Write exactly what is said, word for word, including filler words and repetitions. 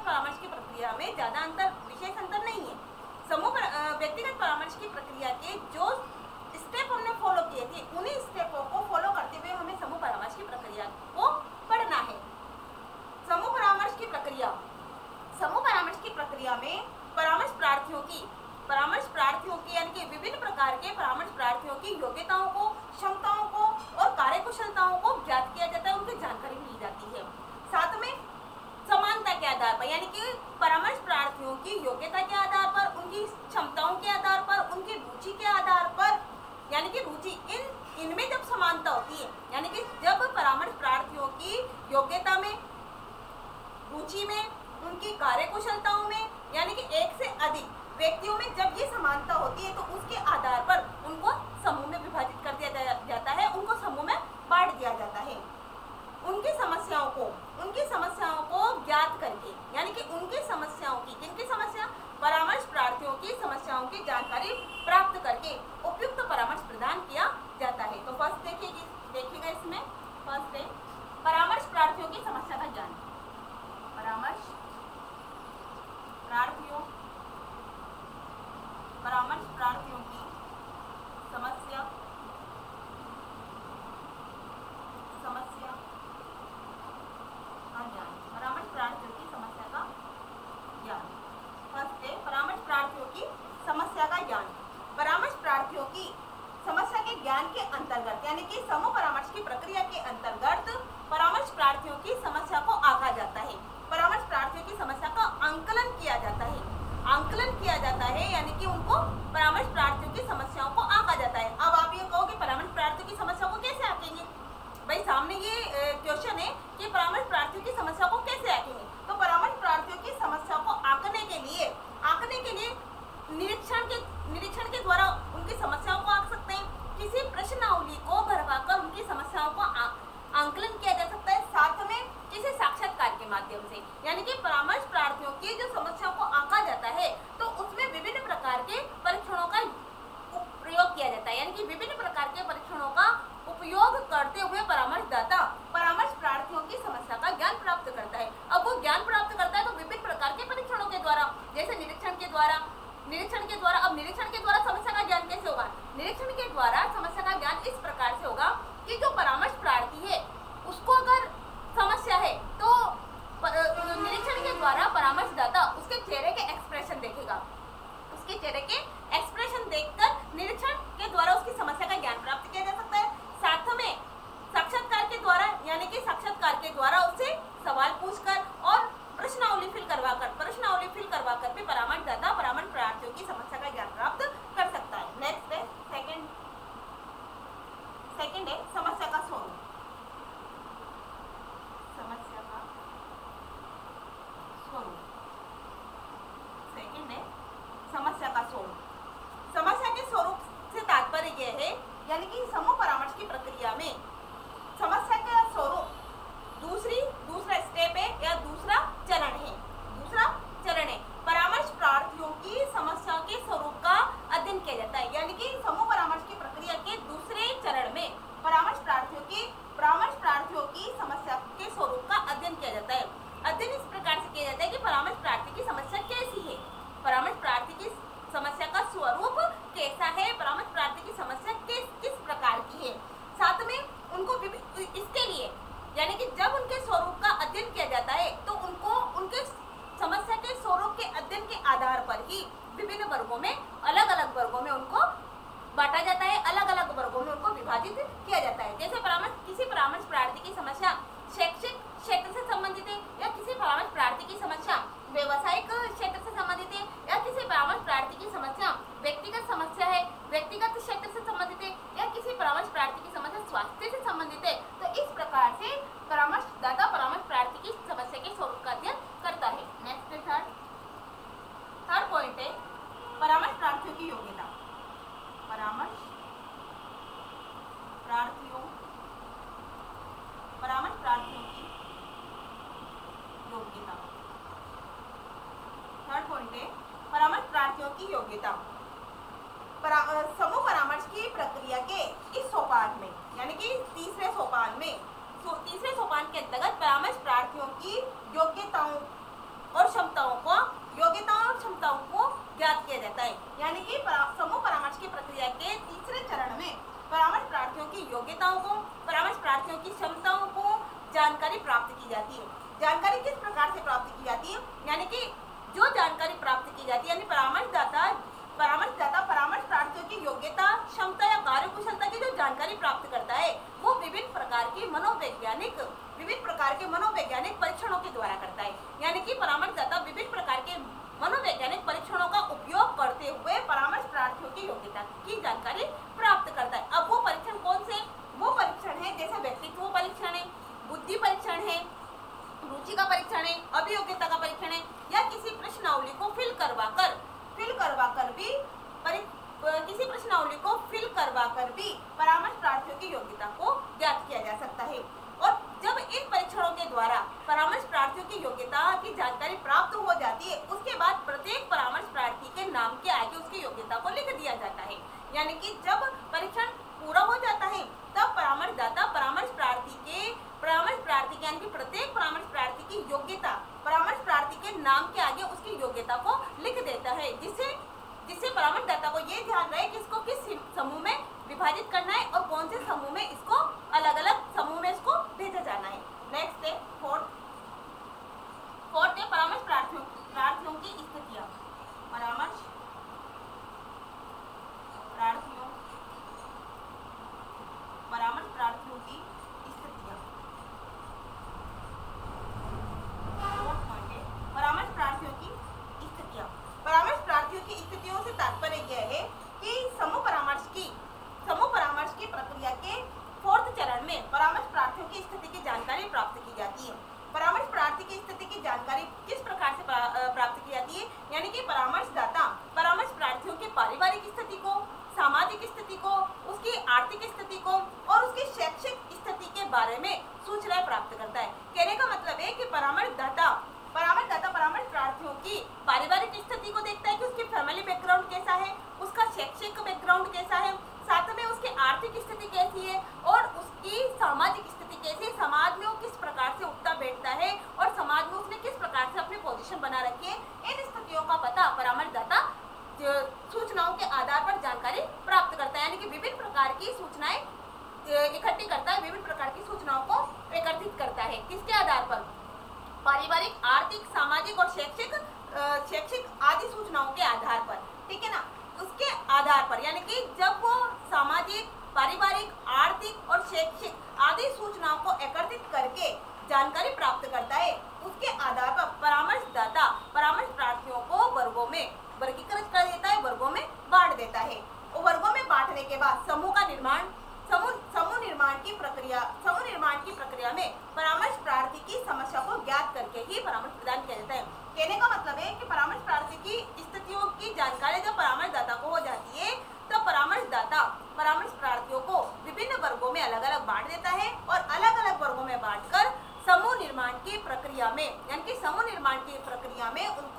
परामर्श की प्रक्रिया में ज्यादा अंतर, विशेष अंतर नहीं है। समूह व्यक्तिगत परामर्श की प्रक्रिया के जो स्टेप हमने फॉलो किए थे, उन्हीं स्टेपों को फॉलो करते हुए हमें समूह परामर्श की प्रक्रिया को पढ़ना है। समूह परामर्श की प्रक्रिया, समूह परामर्श की प्रक्रिया में परामर्श प्रार्थियों की परामर्श प्रार्थियों की यानी कि विभिन्न प्रकार के परामर्श प्रार्थियों की योग्यताओं को, क्षमताओं को और कार्यकुशलताओं को ज्ञात किया जाता है, उनकी जानकारी ली जाती है। साथ में समानता के आधार पर यानी कि परामर्श प्रार्थियों की योग्यता के आधार पर, उनकी क्षमताओं के आधार पर, उनकी रुचि के आधार पर, यानी कि रुचि इन इनमें जब समानता होती है, यानी कि जब परामर्श प्रार्थियों की योग्यता में, रुचि में, उनकी कार्यकुशलताओं में, यानी कि एक से अधिक व्यक्तियों में जब ये समानता होती है तो उसके आधार पर उनको समूह में विभाजित कर दिया जाता है, उनको समूह में बांट दिया जाता है। उनकी समस्याओं को उनकी समस्याओं को ज्ञात करके, यानी कि उनकी समस्याओं की जिनकी समस्या परामर्श प्रार्थियों की समस्याओं की जानकारी प्राप्त करके उपयुक्त परामर्श प्रदान किया जाता है। तो फर्स्ट देखिए देखिएगा इसमें फर्स्ट है परामर्श प्रार्थियों की समस्या का ज्ञान। परामर्श प्रार्थियों परामर्श प्रार्थियों की समस्या समस्या का ज्ञान। परामर्श प्रार्थियों की समस्या का ज्ञान। फर्स्ट है परामर्श प्रार्थियों की समस्या का ज्ञान। परामर्श प्रार्थियों की समस्या के ज्ञान के अंतर्गत यानी कि समूह परामर्श की प्रक्रिया के अंतर्गत परामर्श प्रार्थियों की समस्या को आंका जाता है। परामर्श प्रार्थियों की समस्या का आंकलन किया जाता है आंकलन किया जाता है यानी कि उनको परामर्श प्रार्थियों की समस्याओं को आंका जाता है। अब आप ये कहोगे परामर्श प्रार्थियों की समस्या को कैसे आंकेंगे? भाई सामने ये क्वेश्चन है कि परामर्श प्रार्थियों की समस्या को कैसे आंकेंगे। तो परामर्श प्रार्थियों की समस्या को आंकने के लिए आंकने के लिए निरीक्षण के निरीक्षण के द्वारा उनकी समस्याओं को आंक सकते हैं। किसी प्रश्नावली को भरवाकर उनकी समस्याओं को आंकलन किया जा सकता है, साथ में किसी साक्षात्कार के माध्यम से। यानी कि परामर्श प्रार्थियों की जो समस्या को आंका जाता है तो उसमें विभिन्न प्रकार के परीक्षणों का प्रयोग किया जाता है, यानी कि विभिन्न प्रकार के परीक्षणों का उपयोग करते हुए परामर्शदाता परामर्श प्रार्थियों की समस्या का ज्ञान प्राप्त करता है। अब वो ज्ञान प्राप्त करता है तो विभिन्न प्रकार के परीक्षणों के द्वारा, जैसे निरीक्षण के द्वारा निरीक्षण के द्वारा अब निरीक्षण के द्वारा समस्या का ज्ञान कैसे होगा? निरीक्षण के द्वारा समस्या का ज्ञान इस प्रकार से होगा कि जो परामर्श प्रार्थी है उसको अगर समस्या है तो निरीक्षण के द्वारा परामर्शदाता उसके चेहरे के एक्सप्रेशन देखेगा। उसके चेहरे के एक्सप्रेशन देखकर निरीक्षण के द्वारा उसकी समस्या का ज्ञान प्राप्त किया जा सकता है। साथ में साक्षात्कार के द्वारा यानी कि साक्षात्कार के द्वारा उससे सवाल पूछकर और प्रश्नावली फिल करवाकर प्रश्नावली फिल करवाकर भी परामर्शदाता परामर्श प्रार्थियों की समस्या का ज्ञान प्राप्त कर सकता है। नेक्स्ट है सेकंड सेकंड है समस्या का स्वरूप। समस्या का स्वरूप सेकंड है समस्या का स्वरूप। समस्या के स्वरूप से तात्पर्य यह है यानी कि समूह परामर्श की प्रक्रिया में समस्या का स्वरूप दूसरी दूसरा स्टेप है या दूसरा चरण है दूसरा चरण है परामर्श प्रार्थियों की समस्याओं के स्वरूप का अध्ययन किया जाता है। यानी कि समूह परामर्श की प्रक्रिया के दूसरे चरण में परामर्श प्रार्थियों की परामर्श प्रार्थियों की समस्या के स्वरूप का अध्ययन किया जाता है। अध्ययन इस प्रकार से किया जाता है कि परामर्श प्रार्थी की समस्या कैसी है, परामर्श प्रार्थी की समस्या का स्वरूप कैसा है, परामर्श प्रार्थी की समस्या किस किस प्रकार की है। साथ में उनको इसके लिए यानी कि जब उनके स्वरूप का अध्ययन किया जाता है तो उनको उनके समस्या के स्वरूप के अध्ययन के आधार पर ही विभिन्न वर्गों में अलग अलग वर्गों में उनको बांटा जाता है, अलग अलग वर्गों में उनको विभाजित किया जाता है। जैसे परामर्श किसी परामर्श प्रार्थी की समस्या शैक्षिक क्षेत्र से संबंधित है या किसी परामर्श प्रार्थी की समस्या व्यवसायिक क्षेत्र से संबंधित है या किसी परामर्श प्रार्थी की समस्या व्यक्तिगत समस्या है व्यक्तिगत क्षेत्र से संबंधित है या किसी परामर्श प्रार्थी की समस्या स्वास्थ्य से संबंधित है। तो इस प्रकार से परामर्शदाता परामर्श प्रार्थी की समस्या के स्वरूप का अध्ययन करता है। नेक्स्ट थर्ड थर्ड पॉइंट है परामर्श प्रार्थियों की योग्यता। परामर्श प्रार्थियों परामर्श प्रार्थियों की योग्यता। थर्ड पॉइंट है परामर्श प्रार्थियों की योग्यता। परा, समूह परामर्श की प्रक्रिया के इस सोपान में यानी कि तीसरे सोपान में सो, तीसरे सोपान के अंतर्गत परामर्श प्रार्थियों की योग्यताओं और क्षमताओं को योग्यताओं और क्षमताओं को ज्ञात किया जाता है। यानी कि समूह परामर्श की प्रक्रिया के तीसरे चरण में परामर्श प्रार्थियों की योग्यताओं को, परामर्श प्रार्थियों की क्षमताओं को जानकारी प्राप्त की जाती है। जानकारी किस प्रकार से प्राप्त की जाती है? यानी कि जो जानकारी प्राप्त की जाती है, यानी परामर्शदाता परामर्शदाता परामर्श प्रार्थियों की योग्यता, क्षमता या कार्यकुशलता की जो जानकारी प्राप्त करता है वो विभिन्न प्रकार की मनोवैज्ञानिक विभिन्न प्रकार के मनोवैज्ञानिक परीक्षणों के द्वारा करता है। यानी कि परामर्शदाता विभिन्न प्रकार के मनोवैज्ञानिक परीक्षणों का उपयोग करते हुए परामर्श प्रार्थियों की योग्यता की जानकारी प्राप्त करता है। अब वो परीक्षण कौन से? वो परीक्षण है जैसे व्यक्तित्व परीक्षण है, बुद्धि परीक्षण है, रुचि का परीक्षण है, अभियोग्यता का परीक्षण है, या किसी प्रश्नावली को फिल करवा कर फिल करवा कर भी परि, किसी प्रश्नावली को फिल करवा कर भी परामर्श प्रार्थियों की योग्यता को ज्ञात किया जा सकता है। और जब इन परीक्षणों के द्वारा परामर्श प्रार्थियों की योग्यता की जानकारी प्राप्त हो जाती है, उसके बाद प्रत्येक परामर्श प्रार्थी के नाम के आगे उसकी योग्यता को लिख दिया जाता है। यानी कि जब परीक्षण पूरा हो जाता है तब परामर्शदाता परामर्श प्रार्थी के परामर्श प्रार्थी यानी कि प्रत्येक परामर्श प्रार्थी की योग्यता परामर्श प्रार्थी के नाम के आगे उसकी योग्यता को लिख देता है, जिससे जिससे परामर्शदाता को ये ध्यान रहे कि इसको किस समूह में विभाजित करना है और कौन से समूह में इसको अलग अलग समूह में इसको भेजा जाना है। नेक्स्ट है फोर्थ फोर्थ है परामर्श प्रार्थियों प्रार्थियों की स्थितियां। परामर्श प्रार्थियों परामर्श प्रार्थियों की स्थितियां। परामर्श प्रार्थियों की स्थितियां परामर्श प्रार्थियों की स्थितियों से तात्पर्य यह है कि समूह परामर्श की समूह परामर्श की प्रक्रिया के फोर्थ चरण में परामर्श प्रार्थियों की स्थिति की जानकारी प्राप्त की जाती है। परामर्श प्रार्थी की स्थिति की जानकारी किस प्रकार से प्राप्त की जाती है? यानी कि परामर्शदाता परामर्श प्रार्थियों की पारिवारिक स्थिति को, सामाजिक स्थिति को, उसकी आर्थिक स्थिति को और उसकी शैक्षिक स्थिति के बारे में सूचनाएं प्राप्त करता है। कहने का मतलब है कि परामर्शदाता परामर्शदाता परामर्श प्रार्थियों की पारिवारिक स्थिति को देखता है कि उसकी फैमिली बैकग्राउंड कैसा है, उसका शैक्षिक बैकग्राउंड कैसा है, साथ में उसकी आर्थिक स्थिति कैसी है और उसकी सामाजिक स्थिति कैसी है, समाज में वो किस प्रकार से उठता बैठता है और समाज में उसने किस प्रकार से अपनी पोजीशन बना रखी है। इन स्थितियों का पता परामर्शदाता सूचनाओं के आधार पर जानकारी प्राप्त करता है। यानी कि विभिन्न प्रकार की सूचनाएं इकट्ठी करता है, विभिन्न प्रकार की सूचनाओं को एकत्रित करता है। किसके आधार पर? पारिवारिक, आर्थिक, सामाजिक और शैक्षिक शैक्षिक आदि सूचनाओं के आधार पर, ठीक है ना। उसके आधार पर यानी कि जब वो सामाजिक, पारिवारिक, आर्थिक और शैक्षिक आदि सूचनाओं को एकत्रित करके जानकारी प्राप्त करता है, उसके आधार पर परामर्शदाता परामर्श प्रार्थियों को वर्गों में वर्गीकृत कर देता है, वर्गों में बांट देता है। और वर्गों में बांटने के बाद समूह का निर्माण समूह समूह निर्माण की प्रक्रिया समूह निर्माण की प्रक्रिया में परामर्श प्रार्थी की समस्या को ज्ञात करके ही परामर्श प्रदान किया जाता है। कहने का मतलब है कि परामर्श प्रार्थी की स्थितियों की जानकारी जब परामर्शदाता को हो जाती है तो परामर्शदाता परामर्श प्रार्थियों को विभिन्न वर्गों में अलग अलग बांट देता है और अलग अलग वर्गों में बांटकर समूह निर्माण की प्रक्रिया में यानी कि समूह निर्माण की प्रक्रिया में उनको